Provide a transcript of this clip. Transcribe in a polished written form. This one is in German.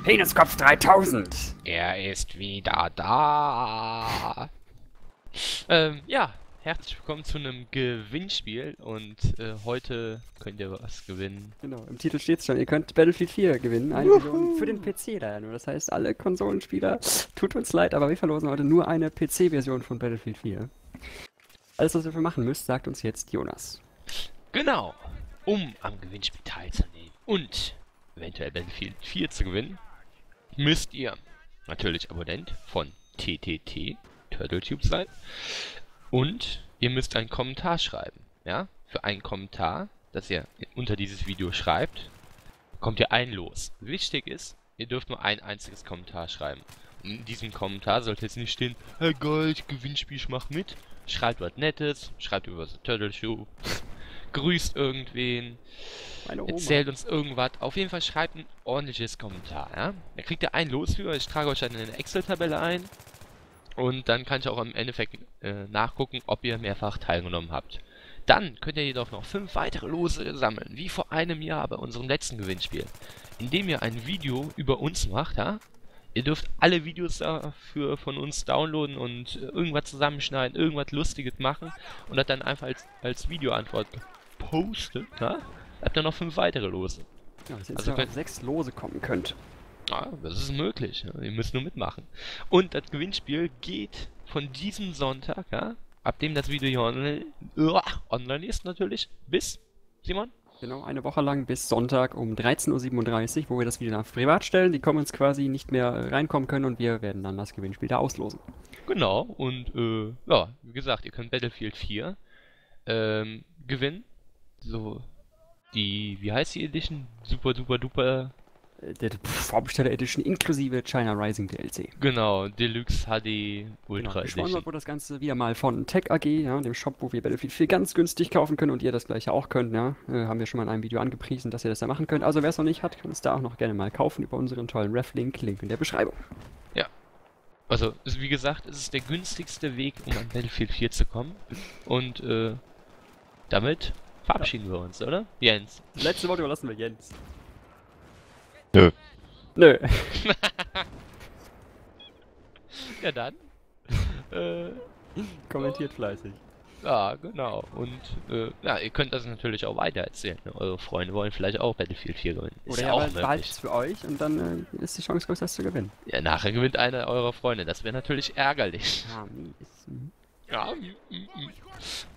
Peniskopf 3000! Er ist wieder da. Ja, herzlich willkommen zu einem Gewinnspiel und heute könnt ihr was gewinnen. Genau, im Titel steht's schon, ihr könnt Battlefield 4 gewinnen, 1 Million für den PC leider nur. Das heißt, alle Konsolenspieler, tut uns leid, aber wir verlosen heute nur eine PC-Version von Battlefield 4. Alles, was ihr dafür machen müsst, sagt uns jetzt Jonas. Genau, um am Gewinnspiel teilzunehmen und eventuell Battlefield 4 zu gewinnen, müsst ihr natürlich Abonnent von TTT, TurtleTube sein, und ihr müsst einen Kommentar schreiben, ja? Für einen Kommentar, das ihr unter dieses Video schreibt, bekommt ihr ein Los. Wichtig ist, ihr dürft nur ein einziges Kommentar schreiben. Und in diesem Kommentar sollte jetzt nicht stehen, hey geil, Gewinnspiel, ich mach mit. Schreibt was Nettes, schreibt über das TurtleTube, grüßt irgendwen, erzählt uns irgendwas. Auf jeden Fall schreibt ein ordentliches Kommentar, ja? Da kriegt ihr ein Los für, ich trage euch dann in eine Excel-Tabelle ein. Und dann kann ich auch im Endeffekt nachgucken, ob ihr mehrfach teilgenommen habt. Dann könnt ihr jedoch noch 5 weitere Lose sammeln, wie vor einem Jahr bei unserem letzten Gewinnspiel. Indem ihr ein Video über uns macht, ja? Ihr dürft alle Videos dafür von uns downloaden und irgendwas zusammenschneiden, irgendwas Lustiges machen und das dann einfach als Videoantwort postet, ja? Habt ihr noch 5 weitere Lose. Ja, dass ihr jetzt auf 6 Lose kommen könnt. Ja, das ist möglich. Ja. Ihr müsst nur mitmachen. Und das Gewinnspiel geht von diesem Sonntag, ja, ab dem das Video hier online ist natürlich, bis, Simon? Genau, eine Woche lang bis Sonntag um 13:37 Uhr, wo wir das Video nach privat stellen. Die Comments quasi nicht mehr reinkommen können und wir werden dann das Gewinnspiel da auslosen. Genau, und ja, wie gesagt, ihr könnt Battlefield 4 gewinnen. So, die, wie heißt die Edition? Super duper duper... Der Vorbesteller Edition inklusive China Rising DLC. Genau, Deluxe HD Ultra Edition. Edition. Wurde das Ganze wieder mal von Tech AG, ja, dem Shop, wo wir Battlefield 4 ganz günstig kaufen können und ihr das gleiche auch könnt, ja. Haben wir schon mal in einem Video angepriesen, dass ihr das da machen könnt. Also wer es noch nicht hat, kann es da auch noch gerne mal kaufen über unseren tollen Ref-Link, Link in der Beschreibung. Ja. Also, wie gesagt, es ist der günstigste Weg, um an Battlefield 4 zu kommen. Und damit verabschieden wir uns, oder? Jens. Letzte Worte überlassen wir Jens. Nö. Nö. Ja dann. Kommentiert fleißig. Ja, genau. Und ja, ihr könnt das natürlich auch weitererzählen. Ne? Eure Freunde wollen vielleicht auch Battlefield 4 gewinnen. Ist oder ja auch bald für euch und dann ist die Chance groß, das zu gewinnen. Ja, nachher gewinnt einer eurer Freunde. Das wäre natürlich ärgerlich. Ja, mies. Ja,